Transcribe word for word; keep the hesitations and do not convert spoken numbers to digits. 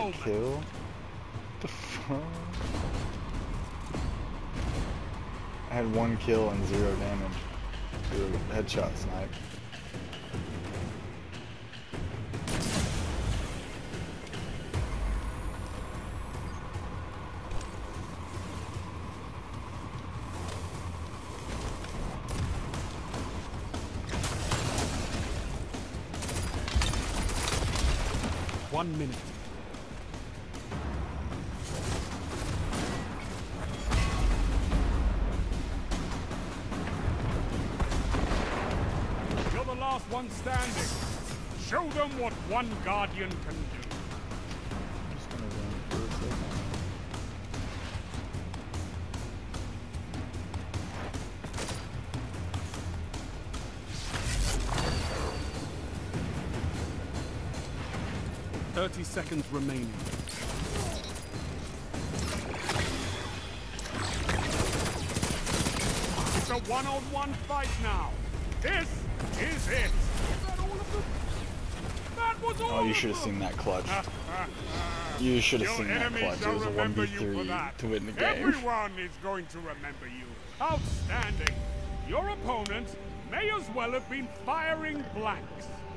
moment. kill? What the fuck? I had one kill and zero damage. Dude, headshot snipe. One minute. You're the last one standing. Show them what one Guardian can do. I'm just gonna run for a second. Thirty seconds remaining. It's a one-on-one fight now. This is it. That all of them? That was all Oh, you of should have them. seen that clutch. You should have Your seen that enemies clutch. It shall was a one remember v you for three that. to win the game. Everyone is going to remember you. Outstanding. Your opponent may as well have been firing blanks.